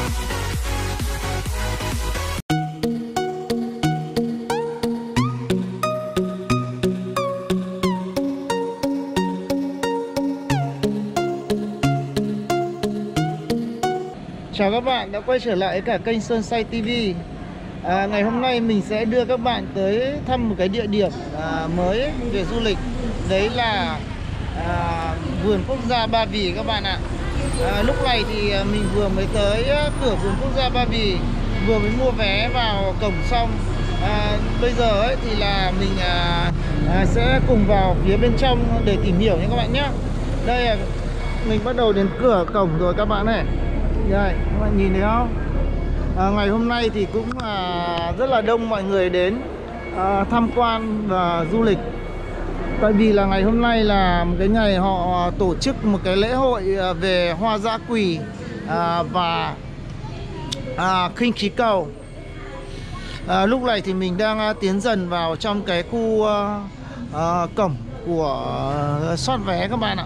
Chào các bạn đã quay trở lại cả kênh Sunshine TV. Ngày hôm nay mình sẽ đưa các bạn tới thăm một cái địa điểm mới về du lịch. Đấy là vườn quốc gia Ba Vì các bạn ạ. Lúc này thì mình vừa mới tới cửa vườn quốc gia Ba Vì, vừa mới mua vé vào cổng xong. Bây giờ ấy thì là mình sẽ cùng vào phía bên trong để tìm hiểu nha các bạn nhé. Đây là mình bắt đầu đến cửa cổng rồi các bạn này. Đây, các bạn nhìn thấy không? Ngày hôm nay thì cũng rất là đông mọi người đến tham quan và du lịch. Tại vì là ngày hôm nay là một cái ngày họ tổ chức một cái lễ hội về hoa dã quỳ và khinh khí cầu. Lúc này thì mình đang tiến dần vào trong cái khu cổng của soát vé các bạn ạ.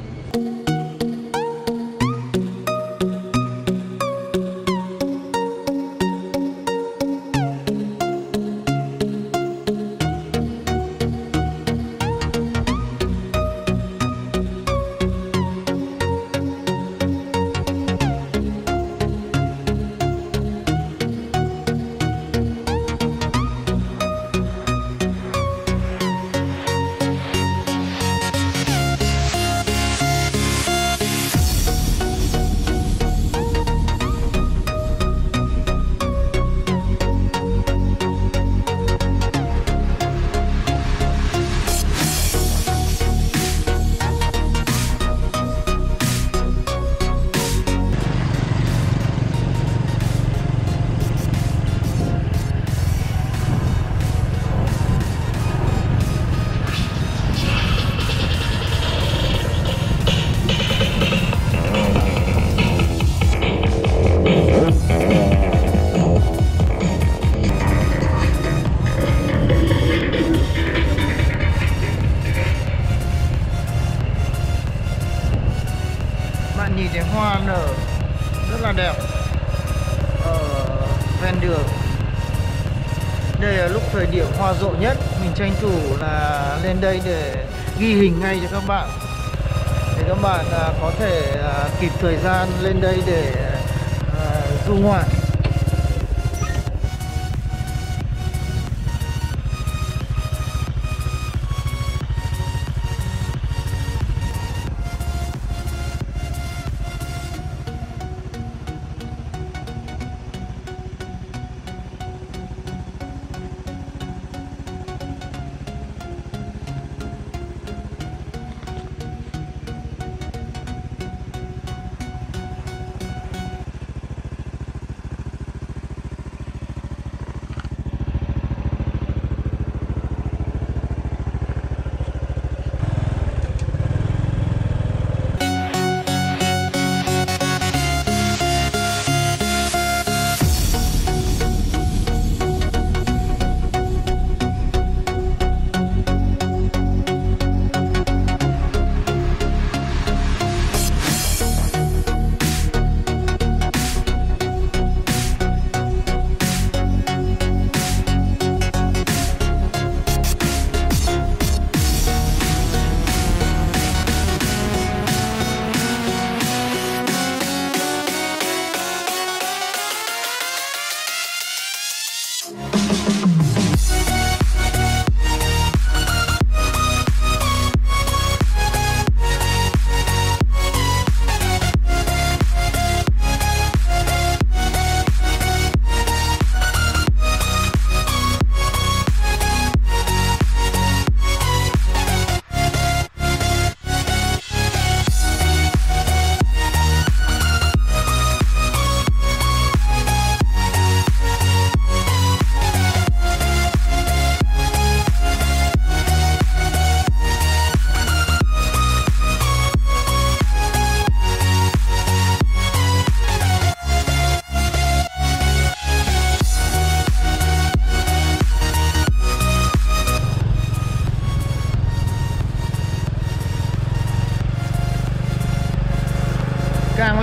Bạn nhìn thấy hoa nở rất là đẹp ở ven đường. Đây là lúc thời điểm hoa rộ nhất. Mình tranh thủ là lên đây để ghi hình ngay cho các bạn, để các bạn có thể kịp thời gian lên đây để du ngoạn.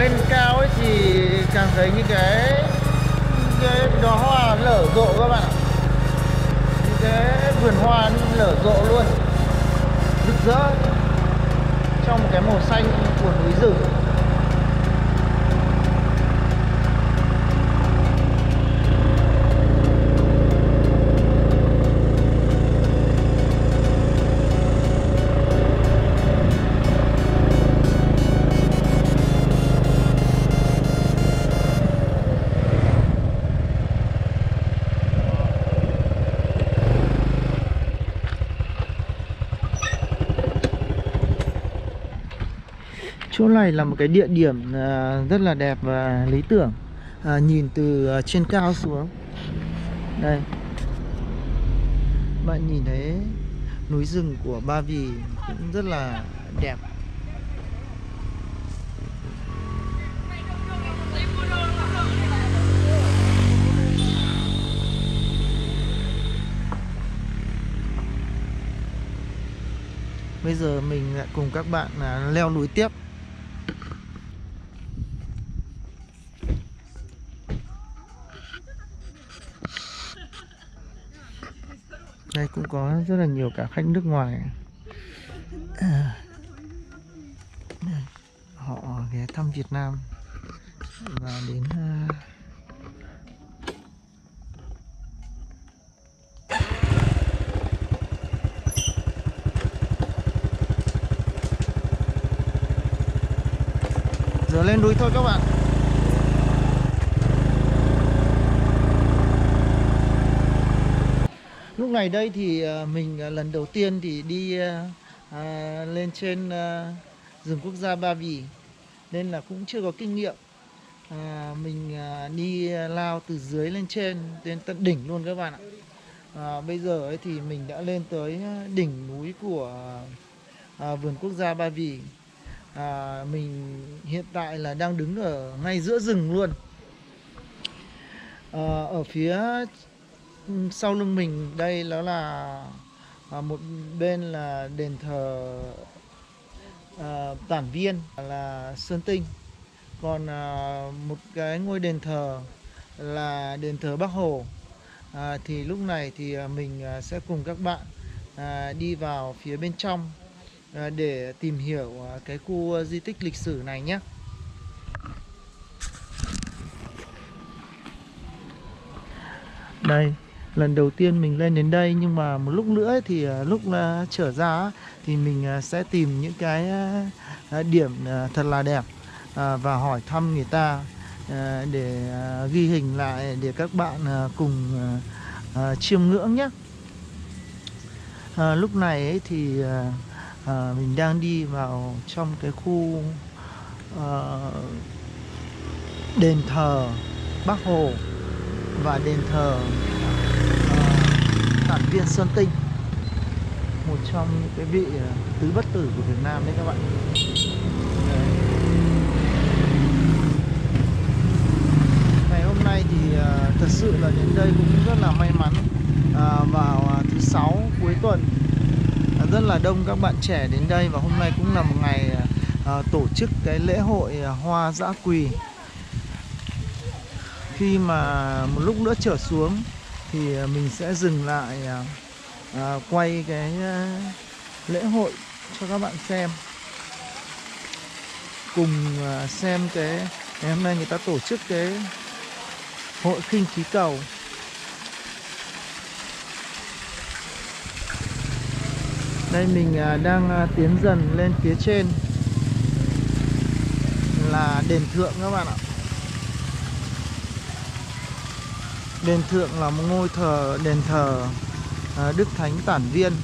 lên cao ấy thì càng thấy những cái đóa hoa nở rộ các bạn ạ. Những cái vườn hoa nở rộ luôn, rực rỡ trong một cái màu xanh của núi rừng. Chỗ này là một cái địa điểm rất là đẹp và lý tưởng, nhìn từ trên cao xuống. Đây, bạn nhìn thấy núi rừng của Ba Vì cũng rất là đẹp. Bây giờ mình lại cùng các bạn leo núi tiếp. Đây cũng có rất là nhiều cả khách nước ngoài. Họ ghé thăm Việt Nam và đến giờ lên núi thôi các bạn. Lúc này đây thì mình lần đầu tiên thì đi lên trên rừng quốc gia Ba Vì nên là cũng chưa có kinh nghiệm. Mình đi lao từ dưới lên trên đến tận đỉnh luôn các bạn ạ. Bây giờ ấy thì mình đã lên tới đỉnh núi của vườn quốc gia Ba Vì. Mình hiện tại là đang đứng ở ngay giữa rừng luôn. Ở phía sau lưng mình đây đó là một bên là đền thờ Tản Viên là Sơn Tinh, còn một cái ngôi đền thờ là đền thờ Bác Hồ. Thì lúc này thì mình sẽ cùng các bạn đi vào phía bên trong để tìm hiểu cái khu di tích lịch sử này nhé. Đây, lần đầu tiên mình lên đến đây, nhưng mà một lúc nữa thì lúc trở ra thì mình sẽ tìm những cái điểm thật là đẹp và hỏi thăm người ta để ghi hình lại để các bạn cùng chiêm ngưỡng nhé. Lúc này ấy thì mình đang đi vào trong cái khu đền thờ Bác Hồ và đền thờ Tản Viên Sơn Tinh, một trong những cái vị tứ bất tử của Việt Nam đấy các bạn. Ngày hôm nay thì thật sự là đến đây cũng rất là may mắn. Vào thứ Sáu cuối tuần rất là đông các bạn trẻ đến đây, và hôm nay cũng là một ngày tổ chức cái lễ hội hoa dã quỳ. Khi mà một lúc nữa trở xuống thì mình sẽ dừng lại quay cái lễ hội cho các bạn xem, cùng xem cái ngày hôm nay người ta tổ chức cái hội khinh khí cầu. Đây mình đang tiến dần lên phía trên là đền Thượng các bạn ạ. Đền Thượng là một ngôi đền thờ Đức Thánh Tản Viên.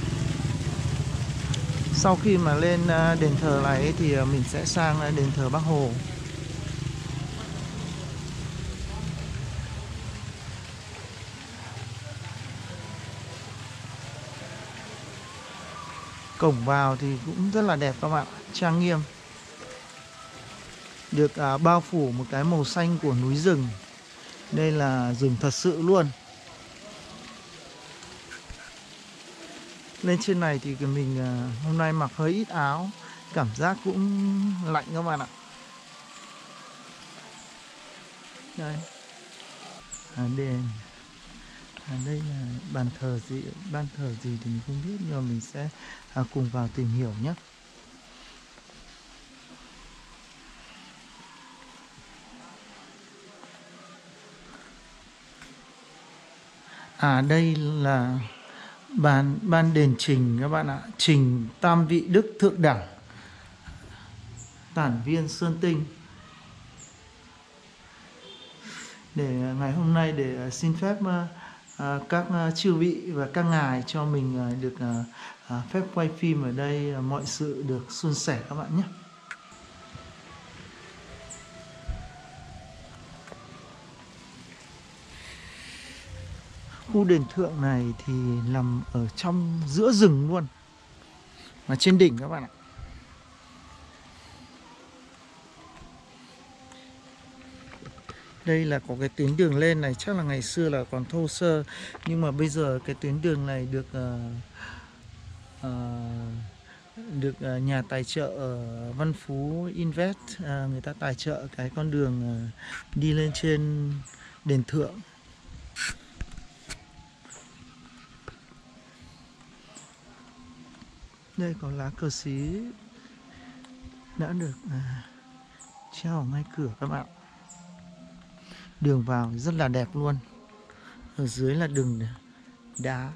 Sau khi mà lên đền thờ này thì mình sẽ sang đền thờ Bác Hồ. Cổng vào thì cũng rất là đẹp các bạn, trang nghiêm, được bao phủ một cái màu xanh của núi rừng. Đây là rừng thật sự luôn. Lên trên này thì mình hôm nay mặc hơi ít áo, cảm giác cũng lạnh các bạn ạ. Đây. Đền. Đây là bàn thờ gì thì mình không biết, nhưng mà mình sẽ cùng vào tìm hiểu nhé. Đây là ban đền Trình các bạn ạ. Trình Tam Vị Đức Thượng Đẳng, Tản Viên Sơn Tinh. Để ngày hôm nay để xin phép các chư vị và các ngài cho mình được phép quay phim ở đây, mọi sự được suôn sẻ các bạn nhé. Khu đền thượng này thì nằm ở trong giữa rừng luôn, mà trên đỉnh các bạn ạ. Đây là có cái tuyến đường lên này, chắc là ngày xưa là còn thô sơ, nhưng mà bây giờ cái tuyến đường này được nhà tài trợ ở Văn Phú Invest, người ta tài trợ cái con đường đi lên trên đền thượng. Đây có lá cờ xí đã được treo ở ngay cửa các bạn. Đường vào rất là đẹp luôn. Ở dưới là đường đá.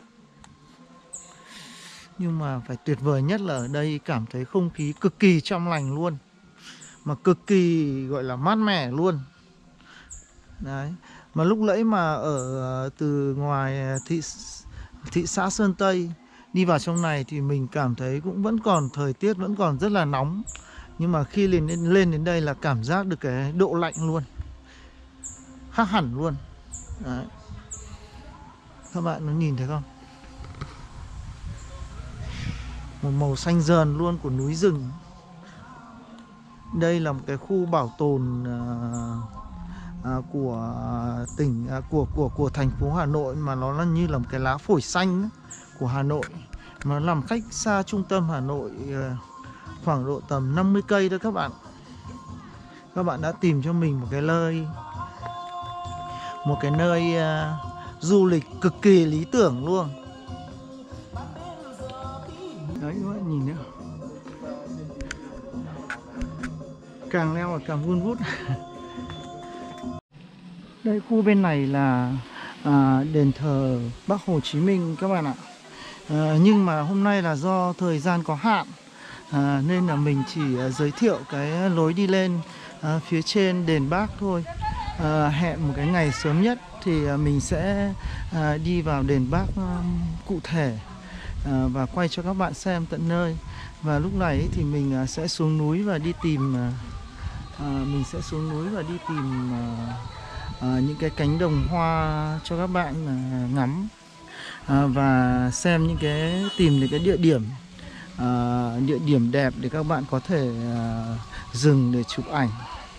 Nhưng mà phải tuyệt vời nhất là ở đây cảm thấy không khí cực kỳ trong lành luôn, mà cực kỳ gọi là mát mẻ luôn. Đấy. Mà lúc nãy mà ở từ ngoài thị xã Sơn Tây đi vào trong này thì mình cảm thấy cũng vẫn còn thời tiết vẫn còn rất là nóng. Nhưng mà khi lên đến đây là cảm giác được cái độ lạnh luôn, khác hẳn luôn. Đấy. Các bạn có nhìn thấy không? Một màu xanh dờn luôn của núi rừng. Đây là một cái khu bảo tồn của tỉnh của thành phố Hà Nội, mà nó là như là một cái lá phổi xanh của Hà Nội, mà nằm cách xa trung tâm Hà Nội khoảng độ tầm 50 cây thôi các bạn. Các bạn đã tìm cho mình một cái nơi du lịch cực kỳ lý tưởng luôn. Đấy các bạn nhìn nữa, càng leo là càng vun vút. Đây, khu bên này là đền thờ Bác Hồ Chí Minh các bạn ạ. Nhưng mà hôm nay là do thời gian có hạn, nên là mình chỉ giới thiệu cái lối đi lên phía trên đền Bác thôi. Hẹn một cái ngày sớm nhất thì mình sẽ đi vào đền Bác cụ thể và quay cho các bạn xem tận nơi. Và lúc này thì mình sẽ xuống núi và đi tìm những cái cánh đồng hoa cho các bạn ngắm, và xem tìm những cái địa điểm đẹp để các bạn có thể dừng để chụp ảnh.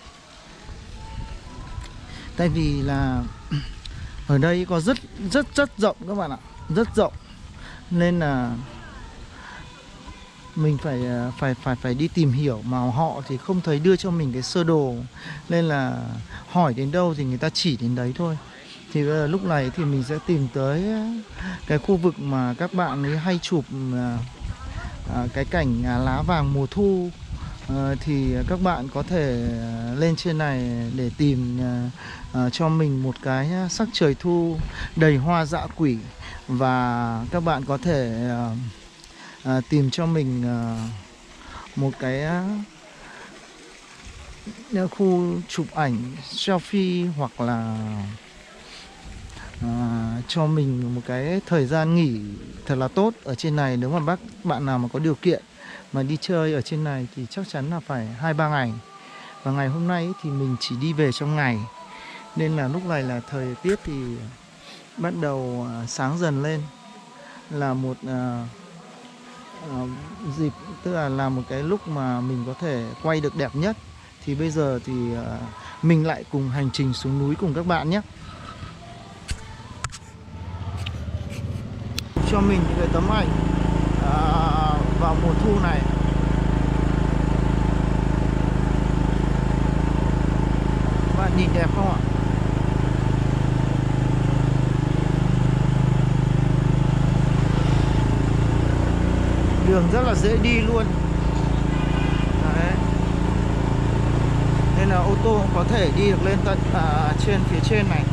Tại vì là ở đây có rất rộng các bạn ạ, rất rộng, nên là mình phải đi tìm hiểu, mà họ thì không thấy đưa cho mình cái sơ đồ, nên là hỏi đến đâu thì người ta chỉ đến đấy thôi. Thì lúc này thì mình sẽ tìm tới cái khu vực mà các bạn ấy hay chụp cái cảnh lá vàng mùa thu. Thì các bạn có thể lên trên này để tìm cho mình một cái sắc trời thu đầy hoa dã quỷ, và các bạn có thể tìm cho mình một cái khu chụp ảnh selfie, hoặc là cho mình một cái thời gian nghỉ thật là tốt ở trên này. Nếu mà bạn nào mà có điều kiện mà đi chơi ở trên này thì chắc chắn là phải 2-3 ngày. Và ngày hôm nay thì mình chỉ đi về trong ngày, nên là lúc này là thời tiết thì bắt đầu sáng dần lên, là một dịp, tức là một cái lúc mà mình có thể quay được đẹp nhất. Thì bây giờ thì mình lại cùng hành trình xuống núi cùng các bạn nhé. Cho mình những cái tấm ảnh vào mùa thu này. Bạn nhìn đẹp không ạ? đường rất là dễ đi luôn. Đấy. Nên là ô tô cũng có thể đi được lên tận trên phía trên này.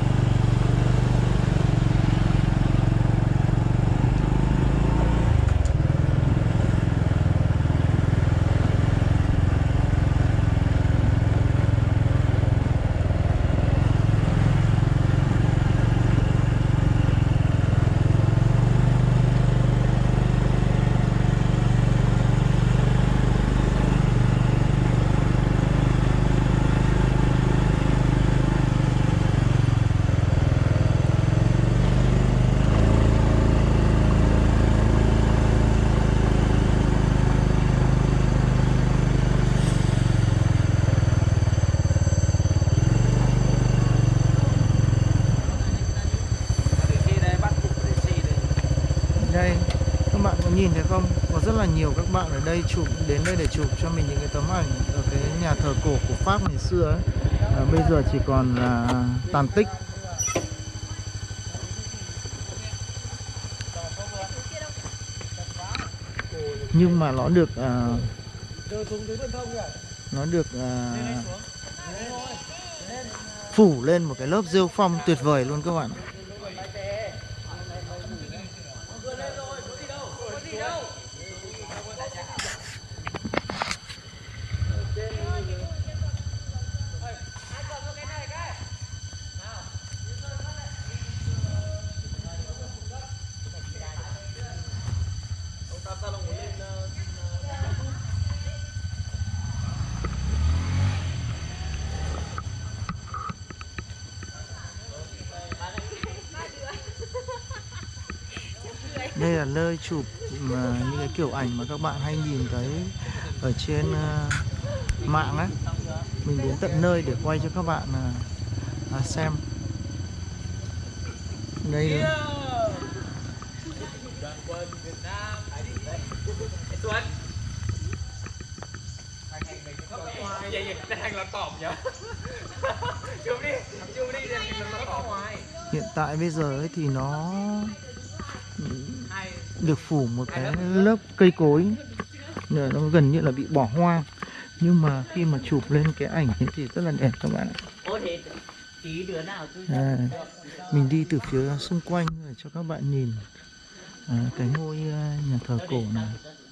Đây, các bạn có nhìn thấy không? Có rất là nhiều các bạn ở đây đến đây để chụp cho mình những cái tấm ảnh ở cái nhà thờ cổ của Pháp ngày xưa ấy. Bây giờ chỉ còn là tàn tích. Nhưng mà nó được phủ lên một cái lớp rêu phong tuyệt vời luôn các bạn. Đây là nơi chụp những cái kiểu ảnh mà các bạn hay nhìn thấy ở trên mạng ấy. Mình đến tận nơi để quay cho các bạn xem. Đây là... Hiện tại bây giờ ấy thì nó được phủ một cái lớp cây cối, nó gần như là bị bỏ hoang. Nhưng mà khi mà chụp lên cái ảnh ấy thì rất là đẹp các bạn ạ. Mình đi từ phía xung quanh để cho các bạn nhìn cái ngôi nhà thờ cổ này.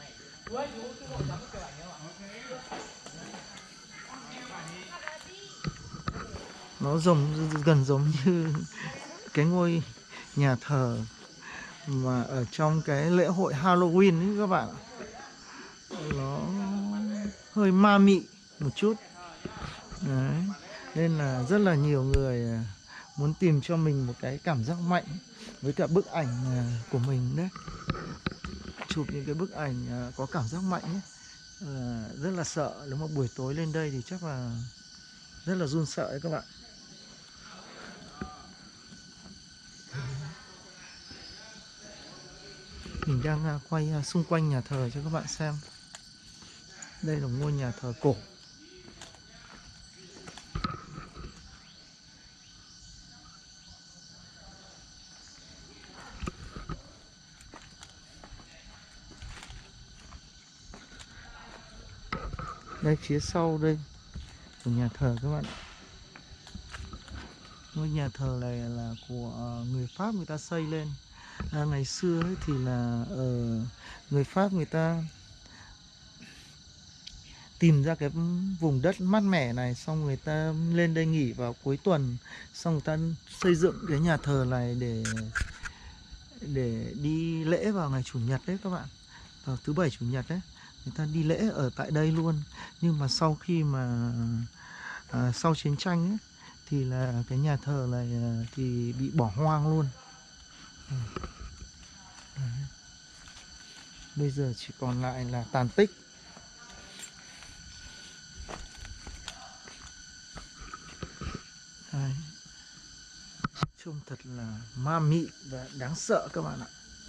Nó gần giống như cái ngôi nhà thờ mà ở trong cái lễ hội Halloween ấy các bạn. Nó hơi ma mị một chút. Đấy. Nên là rất là nhiều người muốn tìm cho mình một cái cảm giác mạnh với cả bức ảnh của mình đấy. Chụp những cái bức ảnh có cảm giác mạnh ấy. Rất là sợ, nếu mà buổi tối lên đây thì chắc là rất là run sợ ấy các bạn. Mình đang quay xung quanh nhà thờ cho các bạn xem. Đây là ngôi nhà thờ cổ. Đây phía sau đây của nhà thờ các bạn. Ngôi nhà thờ này là của người Pháp người ta xây lên. Ngày xưa ấy thì là người Pháp người ta tìm ra cái vùng đất mát mẻ này, xong người ta lên đây nghỉ vào cuối tuần, xong người ta xây dựng cái nhà thờ này để đi lễ vào ngày chủ nhật đấy các bạn. Vào thứ bảy chủ nhật đấy, người ta đi lễ ở tại đây luôn. Nhưng mà sau khi mà sau chiến tranh ấy, thì là cái nhà thờ này thì bị bỏ hoang luôn. Bây giờ chỉ còn lại là tàn tích. Đấy. Trông thật là ma mị và đáng sợ các bạn ạ.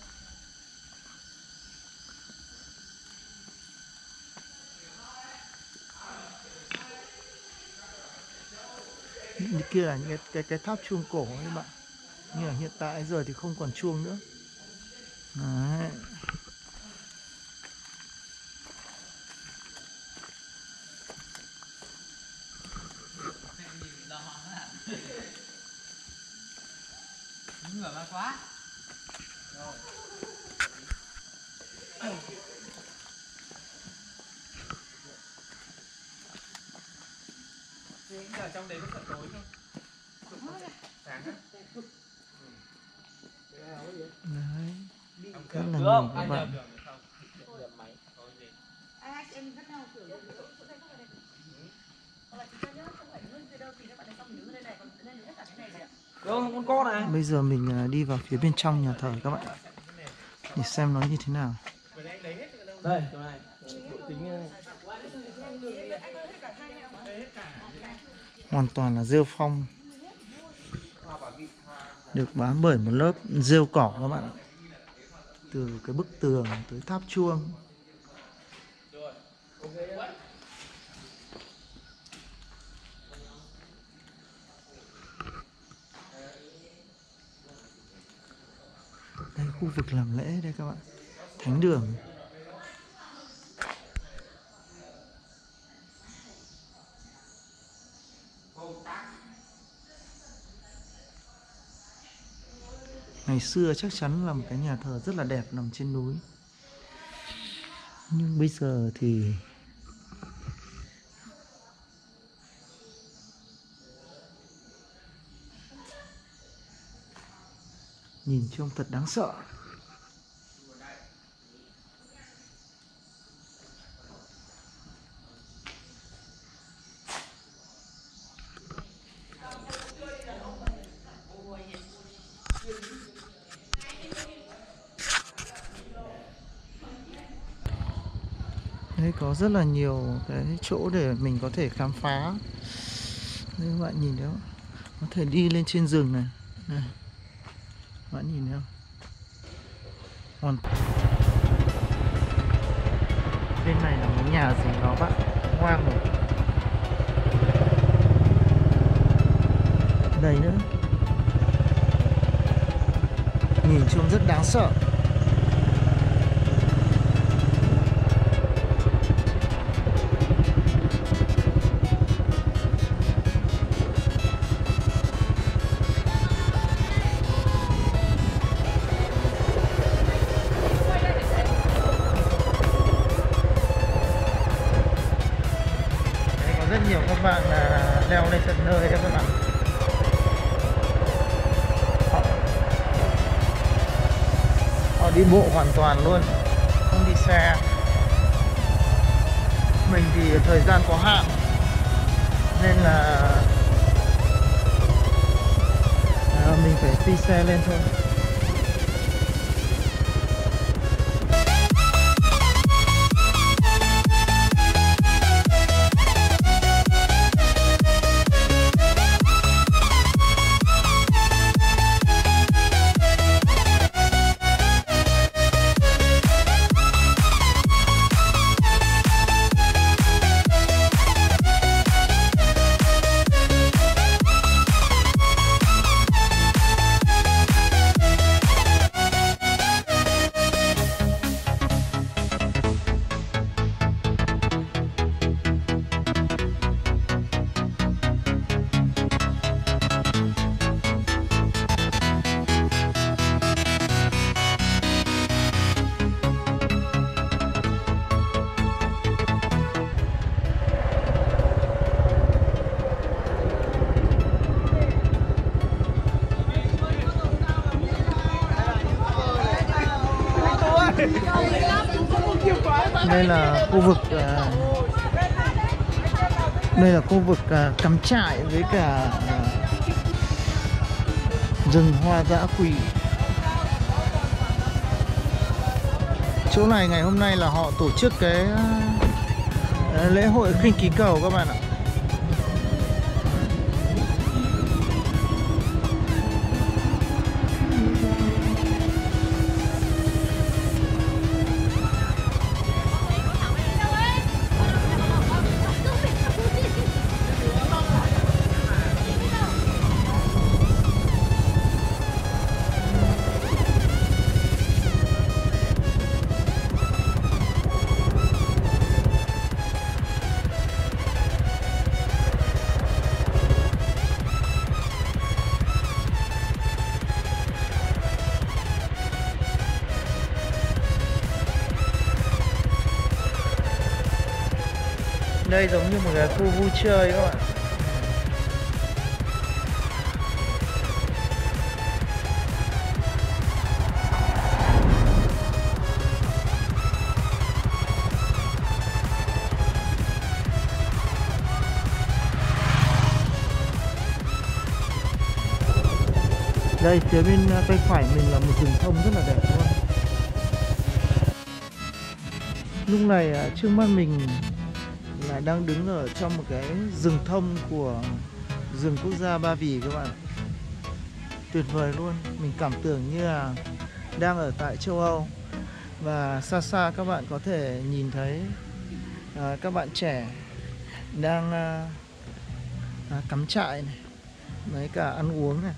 Những kia là những cái tháp chuông cổ ấy các bạn. Nhưng mà hiện tại giờ thì không còn chuông nữa. Đấy. ngửa mà quá. Ở trong đấy có phần tối không? Sáng á. Đấy. Rất là nhiều các bạn. Bây giờ mình đi vào phía bên trong nhà thờ các bạn để xem nó như thế nào. Đây, chỗ này. Hoàn toàn là rêu phong, được bám bởi một lớp rêu cỏ các bạn ạ. Từ cái bức tường tới tháp chuông. Đây khu vực làm lễ đây các bạn, thánh đường. Ngày xưa chắc chắn là một cái nhà thờ rất là đẹp nằm trên núi. Nhưng bây giờ thì nhìn trông thật đáng sợ. Đây có rất là nhiều cái chỗ để mình có thể khám phá. Đây các bạn nhìn thấy không? Có thể đi lên trên rừng này. Đây. Các bạn nhìn thấy không? Bên này là một nhà gì đó bạn, hoang rồi. Đây nữa. Nhìn trông rất đáng sợ. Rất nhiều các bạn leo lên tận nơi đấy các bạn. Họ đi bộ hoàn toàn luôn, không đi xe. Mình thì thời gian có hạn nên là mình phải đi xe lên thôi. Đây là khu vực cắm trại với cả rừng hoa dã quỳ. Chỗ này ngày hôm nay là họ tổ chức cái lễ hội khinh khí cầu các bạn ạ. đây giống như một cái khu vui chơi các bạn. Đây phía bên tay phải mình là một rừng thông rất là đẹp luôn. Lúc này trước mắt mình là đang đứng ở trong một cái rừng thông của rừng quốc gia Ba Vì các bạn. Tuyệt vời luôn. Mình cảm tưởng như là đang ở tại châu Âu. Và xa xa các bạn có thể nhìn thấy các bạn trẻ đang cắm trại này, mấy cả ăn uống này.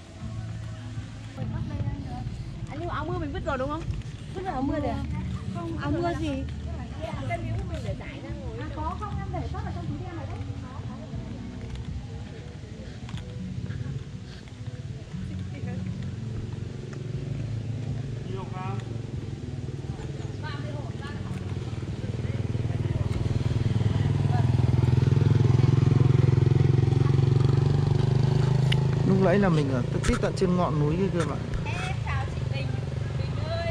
Nhưng mà áo mưa mình vứt rồi đúng không? Vứt rồi áo mưa rồi à? Không, áo mưa gì? Cái miếng mình để rải ra ngồi. Có không, em để sót vào trong túi đen này đấy. Lúc nãy là mình ở tít tận trên ngọn núi kia cơ mà. Em chào chị Bình. Bình ơi.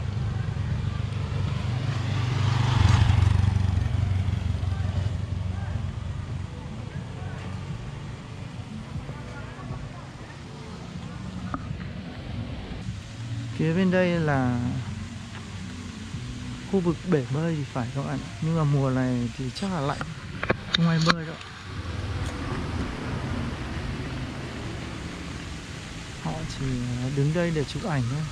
Phía bên đây là khu vực bể bơi thì phải các bạn. Nhưng mà mùa này thì chắc là lạnh, không ai bơi đâu. Họ chỉ đứng đây để chụp ảnh thôi.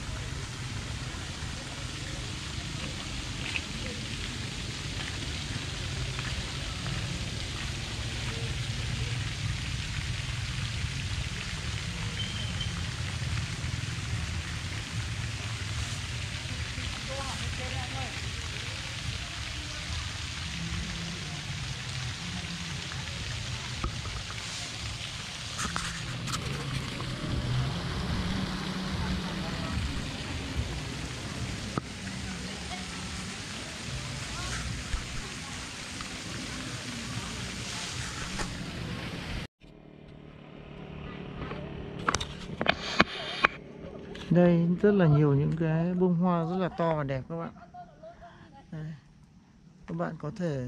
Đây rất là nhiều những cái bông hoa rất là to và đẹp các bạn. Đây. Các bạn có thể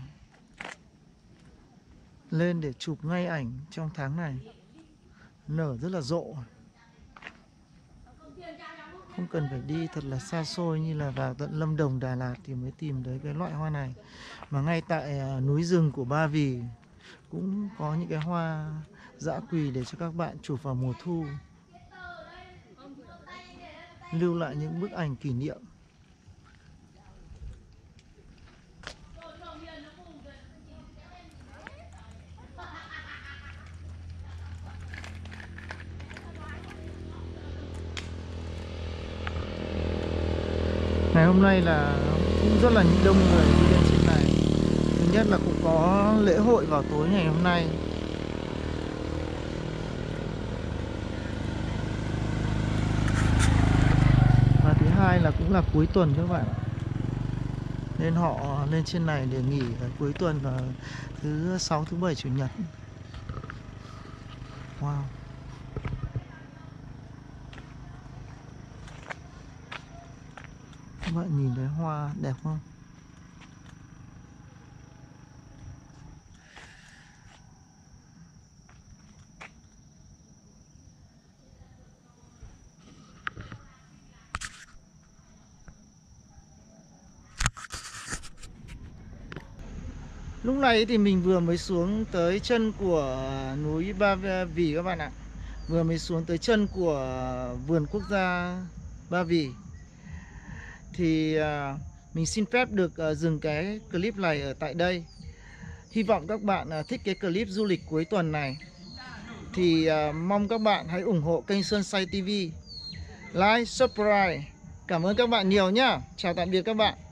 lên để chụp ngay ảnh trong tháng này. Nở rất là rộ. Không cần phải đi thật là xa xôi như là vào tận Lâm Đồng, Đà Lạt thì mới tìm thấy cái loại hoa này. Mà ngay tại núi rừng của Ba Vì cũng có những cái hoa dã quỳ để cho các bạn chụp vào mùa thu, lưu lại những bức ảnh kỷ niệm. Ngày hôm nay là cũng rất là đông người đi lên trên này. Thứ nhất là cũng có lễ hội vào tối ngày hôm nay. Và thứ hai là cũng là cuối tuần các bạn. Nên họ lên trên này để nghỉ vào cuối tuần vào thứ 6, thứ 7, Chủ nhật. Wow. Các bạn nhìn thấy hoa đẹp không? Lúc này thì mình vừa mới xuống tới chân của núi Ba Vì các bạn ạ. Vừa mới xuống tới chân của vườn quốc gia Ba Vì. Thì mình xin phép được dừng cái clip này ở tại đây. Hy vọng các bạn thích cái clip du lịch cuối tuần này. Thì mong các bạn hãy ủng hộ kênh Sunshine TV. Like, subscribe. Cảm ơn các bạn nhiều nhá. Chào tạm biệt các bạn.